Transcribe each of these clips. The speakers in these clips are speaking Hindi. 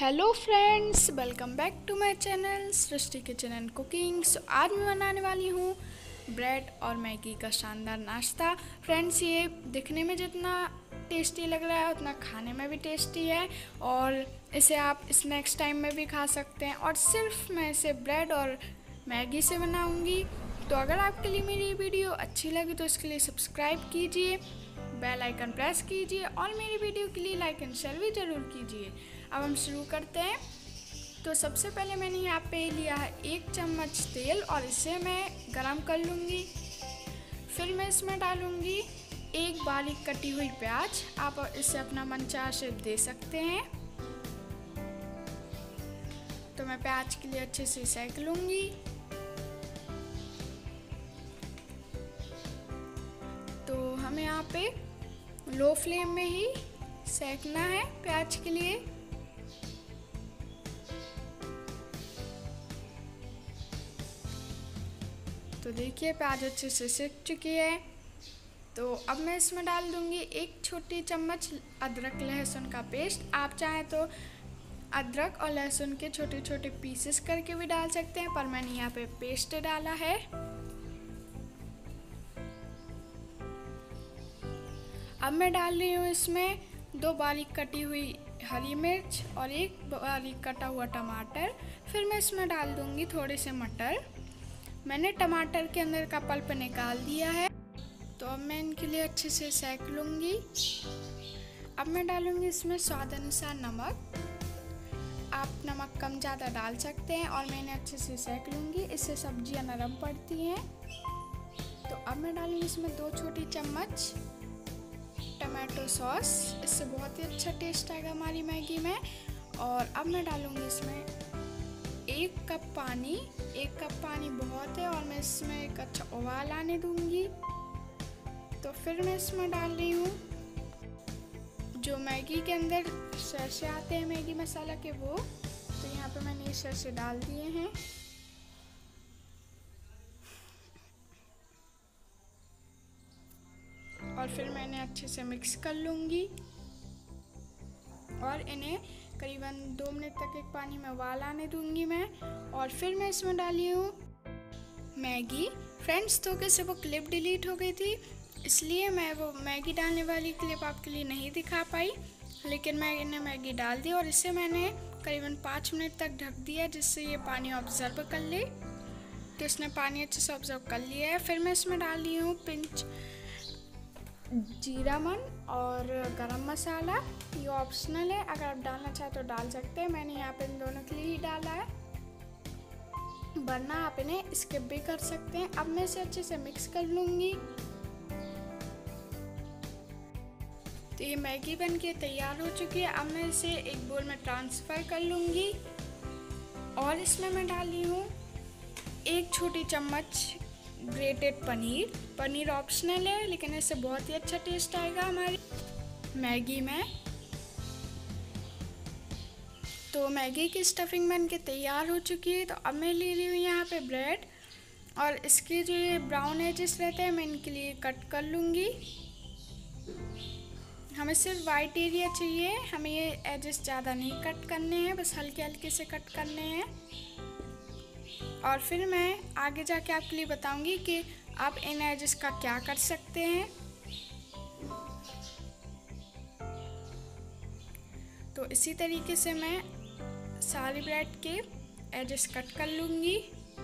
Hello friends, welcome back to my channel Srishti kitchen and cooking. आज मैं बनाने वाली हूँ ब्रेड और मैगी का शानदार नाश्ता। फ्रेंड्स, ये दिखने में जितना टेस्टी लग रहा है उतना खाने में भी टेस्टी है और इसे आप स्नैक्स टाइम में भी खा सकते हैं। और सिर्फ मैं इसे ब्रेड और मैगी से बनाऊँगी। तो अगर आपके लिए मेरी वीडियो अच्छी लगी तो इसके लिए सब्सक्राइब कीजिए, बेल आइकन प्रेस कीजिए और मेरी वीडियो के लिए लाइक एंड शेयर भी ज़रूर कीजिए। अब हम शुरू करते हैं। तो सबसे पहले मैंने यहाँ पे लिया है 1 चम्मच तेल और इसे मैं गरम कर लूँगी। फिर मैं इसमें डालूँगी 1 बारीक कटी हुई प्याज। आप इसे अपना मनचाहा शेप दे सकते हैं। तो मैं प्याज के लिए अच्छे से सेक लूँगी। तो हमें यहाँ पे लो फ्लेम में ही सेकना है प्याज के लिए। तो देखिए प्याज अच्छे से सेक चुकी है। तो अब मैं इसमें डाल दूंगी 1 छोटी चम्मच अदरक लहसुन का पेस्ट। आप चाहें तो अदरक और लहसुन के छोटे छोटे पीसेस करके भी डाल सकते हैं, पर मैंने यहाँ पे पेस्ट डाला है। अब मैं डाल रही हूँ इसमें 2 बारीक कटी हुई हरी मिर्च और 1 बारीक कटा हुआ टमाटर। फिर मैं इसमें डाल दूंगी थोड़े से मटर। मैंने टमाटर के अंदर का पल्प निकाल दिया है। तो अब मैं इनके लिए अच्छे से सेक लूँगी। अब मैं डालूँगी इसमें स्वाद अनुसार नमक। आप नमक कम ज़्यादा डाल सकते हैं और मैंने अच्छे से सेक लूँगी, इससे सब्जियां नरम पड़ती हैं। तो अब मैं डालूँगी इसमें 2 छोटी चम्मच टमाटो सॉस। इससे बहुत ही अच्छा टेस्ट आएगा हमारी मैगी में। और अब मैं डालूँगी इसमें 1 कप पानी। 1 कप पानी बहुत है और मैं इसमें एक अच्छा उबाल आने दूंगी। तो फिर मैं इसमें डाल रही हूँ जो मैगी के अंदर सरसे आते हैं मैगी मसाला के, वो। तो यहाँ पे मैंने ये सरसे डाल दिए हैं। और फिर मैंने अच्छे से मिक्स कर लूँगी और इन्हें करीबन 2 मिनट तक एक पानी में उबाल आने दूंगी मैं। और फिर मैं इसमें डाली हूँ मैगी। फ्रेंड्स, तो कैसे वो क्लिप डिलीट हो गई थी, इसलिए मैं वो मैगी डालने वाली क्लिप आपके लिए नहीं दिखा पाई, लेकिन मैंने मैगी डाल दी और इसे मैंने करीबन 5 मिनट तक ढक दिया, जिससे ये पानी ऑब्जर्व कर ले। तो इसने पानी अच्छे से ऑब्जर्व कर लिया है। फिर मैं इसमें डाल रही हूँ पिंच जीरा मन और गरम मसाला। ये ऑप्शनल है, अगर आप डालना चाहें तो डाल सकते हैं। मैंने यहाँ पे इन दोनों के लिए ही डाला है, वरना आप इन्हें स्किप भी कर सकते हैं। अब मैं इसे अच्छे से मिक्स कर लूँगी। तो ये मैगी बनके तैयार हो चुकी है। अब मैं इसे एक बोल में ट्रांसफ़र कर लूँगी और इसमें मैं डाली हूँ 1 छोटी चम्मच ग्रेटेड पनीर। पनीर ऑप्शनल है, लेकिन इससे बहुत ही अच्छा टेस्ट आएगा हमारी मैगी में। तो मैगी की स्टफिंग बन के तैयार हो चुकी है। तो अब मैं ले रही हूँ यहाँ पे ब्रेड और इसके जो ये ब्राउन एजेस रहते हैं मैं इनके लिए कट कर लूँगी। हमें सिर्फ वाइट एरिया चाहिए, हमें ये एजेस ज़्यादा नहीं कट करने हैं, बस हल्के हल्के से कट करने हैं। और फिर मैं आगे जाके आपके लिए बताऊंगी कि आप इन एजेस का क्या कर सकते हैं। तो इसी तरीके से मैं सारी ब्रेड के एजेस कट कर लूँगी।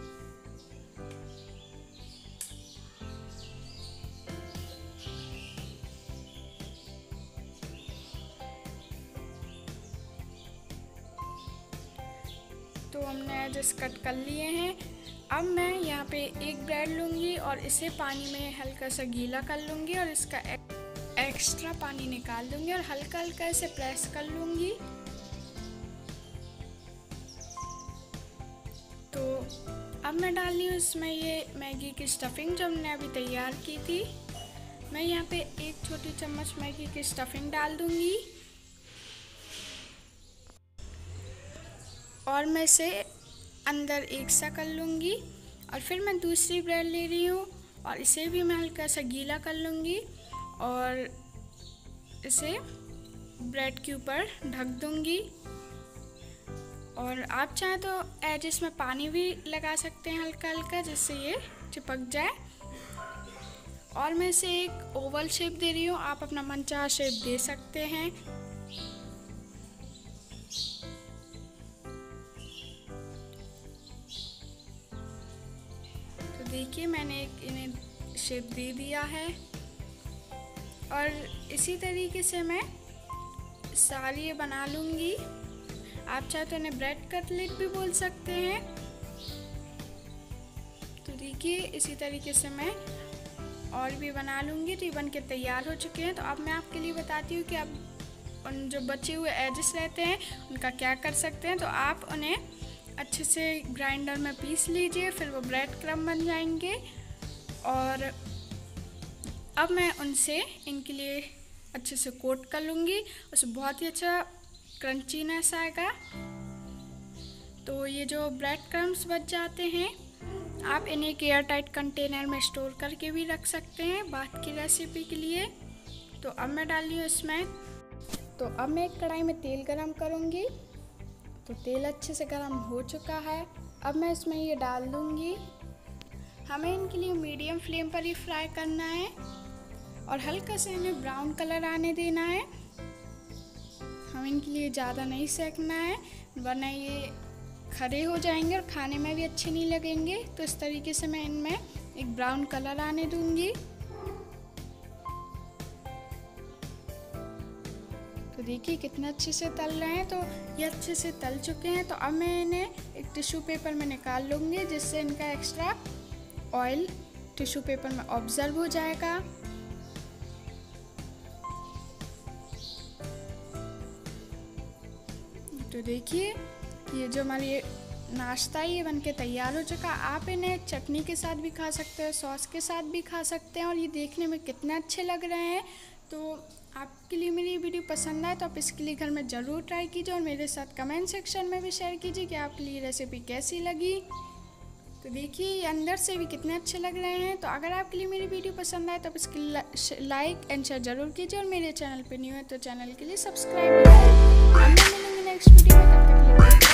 तो हमने एजेस कट कर लिए हैं। अब मैं यहाँ पे एक ब्रेड लूँगी और इसे पानी में हल्का सा गीला कर लूँगी और इसका एक्स्ट्रा पानी निकाल दूँगी और हल्का हल्का इसे प्रेस कर लूँगी। तो अब मैं डाल रही हूँ इसमें ये मैगी की स्टफिंग जो हमने अभी तैयार की थी। मैं यहाँ पे 1 छोटी चम्मच मैगी की स्टफिंग डाल दूँगी और मैं इसे अंदर एक सा कर लूँगी। और फिर मैं दूसरी ब्रेड ले रही हूँ और इसे भी मैं हल्का सा गीला कर लूँगी और इसे ब्रेड के ऊपर ढक दूँगी। और आप चाहें तो एजेस में पानी भी लगा सकते हैं हल्का हल्का, जिससे ये चिपक जाए। और मैं इसे एक ओवल शेप दे रही हूँ, आप अपना मनचाहा शेप दे सकते हैं। तो देखिए मैंने एक इन्हें शेप दे दिया है। और इसी तरीके से मैं सारी ये बना लूँगी। आप चाहे तो इन्हें ब्रेड कटलेट भी बोल सकते हैं। तो देखिए इसी तरीके से मैं और भी बना लूँगी। तो ये बन के तैयार हो चुके हैं। तो अब मैं आपके लिए बताती हूँ कि आप उन जो बचे हुए एजेस रहते हैं उनका क्या कर सकते हैं। तो आप उन्हें अच्छे से ग्राइंडर में पीस लीजिए, फिर वो ब्रेड क्रम्ब बन जाएंगे। और अब मैं उनसे इनके लिए अच्छे से कोट कर लूँगी, उससे बहुत ही अच्छा क्रंचीनेस आएगा। तो ये जो ब्रेड क्रम्ब्स बच जाते हैं, आप इन्हें एक एयर टाइट कंटेनर में स्टोर करके भी रख सकते हैं बाद की रेसिपी के लिए। तो अब मैं डाल रही हूँ इसमें। तो अब मैं एक कढ़ाई में तेल गरम करूँगी। तो तेल अच्छे से गरम हो चुका है। अब मैं इसमें ये डाल दूँगी। हमें इनके लिए मीडियम फ्लेम पर ही फ्राई करना है और हल्का से इन्हें ब्राउन कलर आने देना है। हम इनके लिए ज़्यादा नहीं सेकना है, वरना ये खड़े हो जाएंगे और खाने में भी अच्छे नहीं लगेंगे। तो इस तरीके से मैं इनमें एक ब्राउन कलर आने दूंगी। तो देखिए कितना अच्छे से तल रहे हैं। तो ये अच्छे से तल चुके हैं। तो अब मैं इन्हें एक टिश्यू पेपर में निकाल लूँगी, जिससे इनका एक्स्ट्रा ऑयल टिश्यू पेपर में ऑब्जर्व हो जाएगा। तो देखिए ये जो हमारी नाश्ता है ये बनके तैयार हो चुका। आप इन्हें चटनी के साथ भी खा सकते हैं, सॉस के साथ भी खा सकते हैं। और ये देखने में कितने अच्छे लग रहे हैं। तो आपके लिए मेरी ये वीडियो पसंद आए तो आप इसके लिए घर में ज़रूर ट्राई कीजिए और मेरे साथ कमेंट सेक्शन में भी शेयर कीजिए कि आपके लिए रेसिपी कैसी लगी। तो देखिए ये अंदर से भी कितने अच्छे लग रहे हैं। तो अगर आपके लिए मेरी वीडियो पसंद आए तो आप इसकी लाइक एंड शेयर ज़रूर कीजिए। और मेरे चैनल पे न्यू है तो चैनल के लिए सब्सक्राइब कीजिए। नेक्स्ट वीडियो में तब तक के लिए